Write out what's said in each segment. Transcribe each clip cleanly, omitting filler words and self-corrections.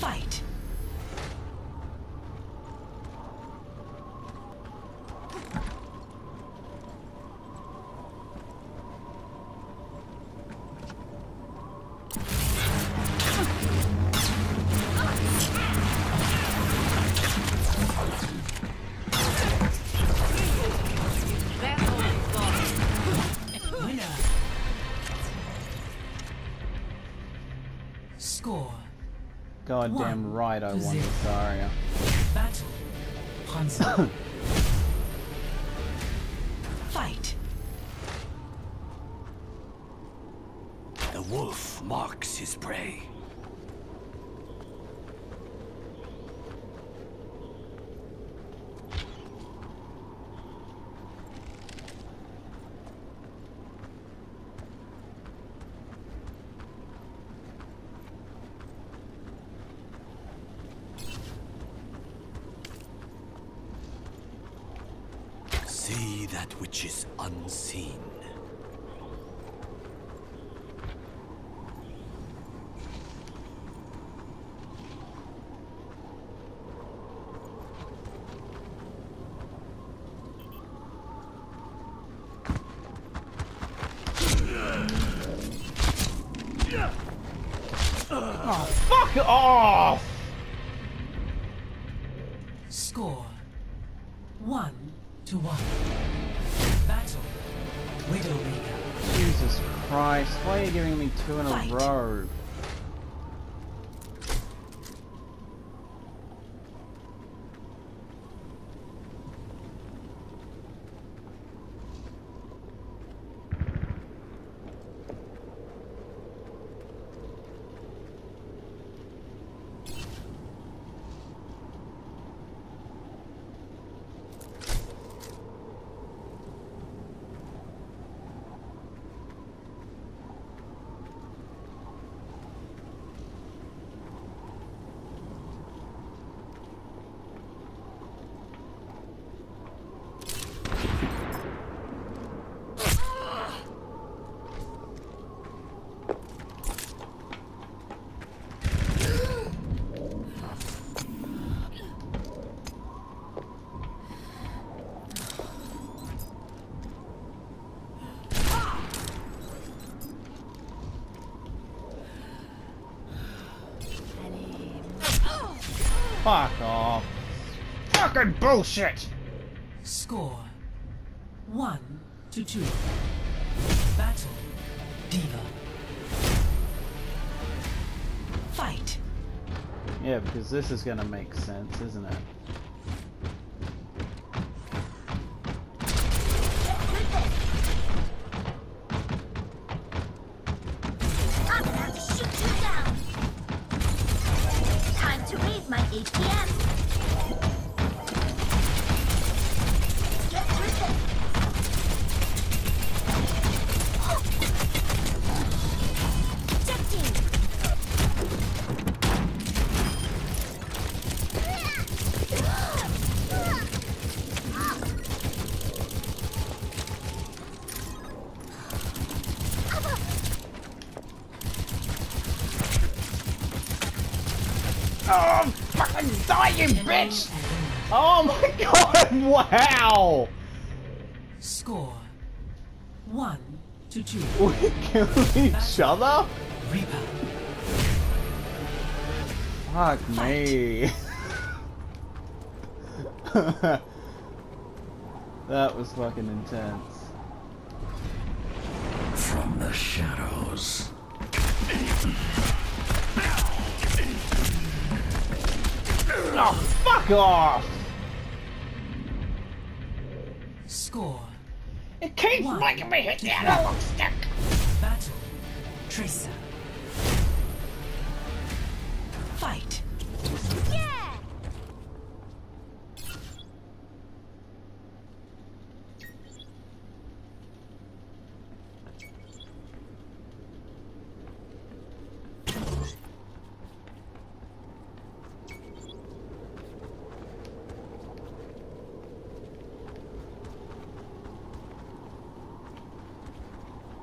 Fight. Score. Goddamn right I won this area. Battle. Hanzo. Fight. The wolf marks his prey. See that which is unseen. Oh, fuck off! Score 1-1. Battle. Widowmaker. Jesus Christ, why are you giving me 2 in Fight. a row? Fuck off. Fucking bullshit! Score 1-2. Battle. Diva. Fight. Yeah, because this is gonna make sense, isn't it? I'm about to shoot you down. Time to raise my APM. Get with it. Ejecting. Oh, fucking die, you bitch! Oh my god, wow! Score 1-2. We kill each other? Reaper. Fuck me. That was fucking intense. From the shadows. Oh, fuck off! Score. It keeps making me hit the analog stick! Battle. Tracer. Fight. Yeah.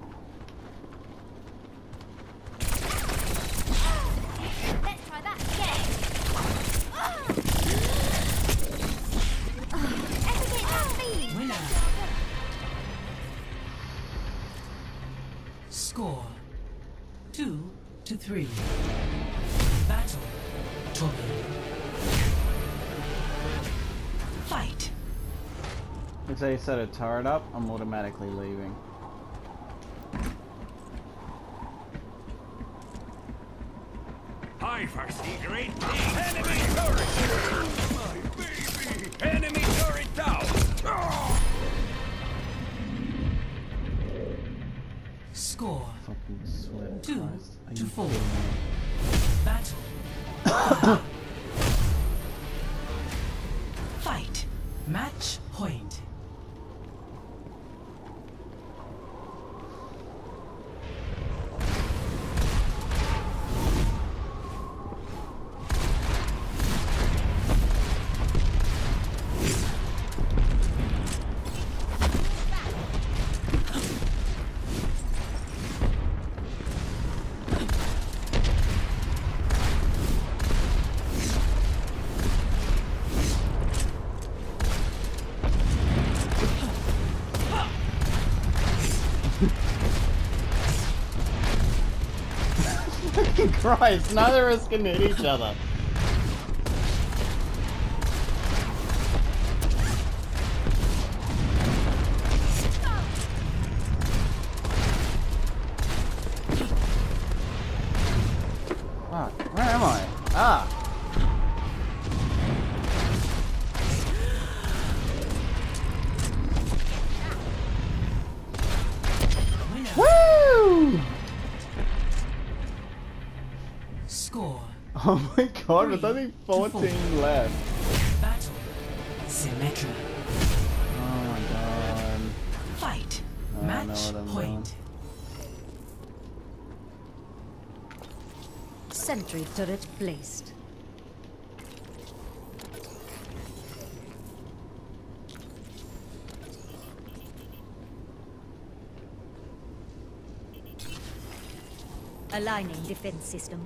Let's try that again. Torpedo. Fight. If they set a turret up, I'm automatically leaving. I foresee great things. Enemy turret! My baby! Enemy turret down! Score Fucking sweat. 2 Christ. Are to you 4. kidding me? Battle. Fight. Match point. Christ, neither of us can hit each other. Fuck, where am I? Ah! Woo! Score. Oh my god, there's only 14 left. Battle. Symmetra. Oh my god. Fight. I know Match what I'm point. Sentry turret placed. Aligning defense system.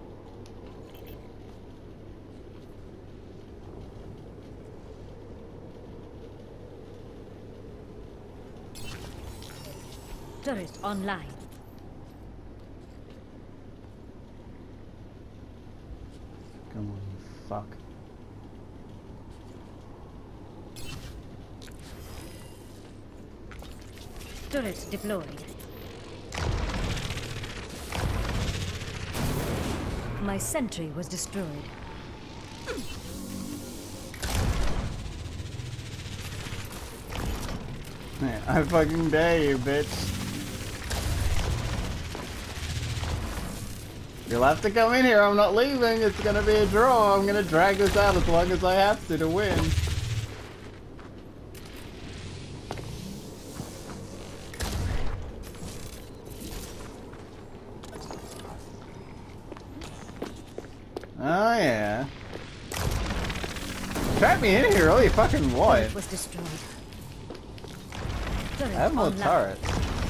Turret online. Come on, you fuck. Turret deployed. My sentry was destroyed. Yeah, I fucking dare you, bitch. You'll have to come in here, I'm not leaving, it's gonna be a draw, I'm gonna drag this out as long as I have to win. Oh yeah. Trap me in here, holy fucking what? Turret was destroyed. Turret I have more online. turrets.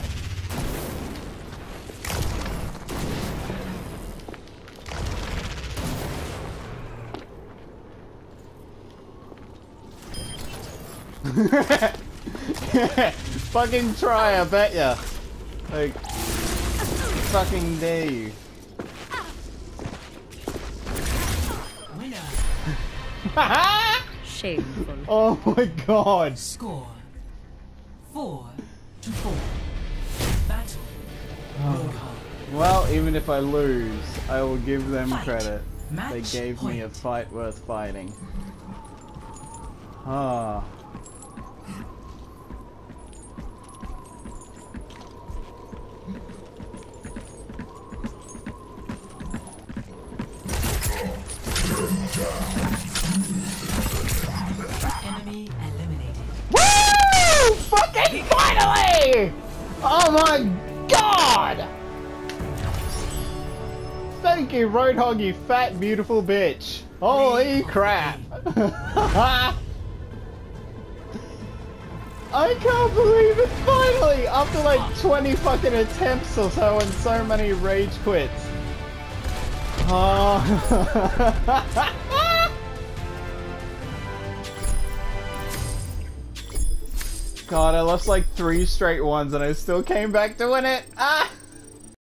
Fucking try, I bet ya. Like, fucking dare you. Winner. Shameful. Oh my god. Score 4 to 4. Battle. Roadhog. Well, even if I lose, I will give them Fight. credit. They Match gave me a point. fight worth fighting. Ah. Enemy eliminated. Woo! Fucking finally! Oh my god! Thank you, Roadhog, you fat, beautiful bitch. Holy crap. I can't believe it finally! After like 20 fucking attempts or so and so many rage quits. Oh. God, I lost like 3 straight ones and I still came back to win it. Ah!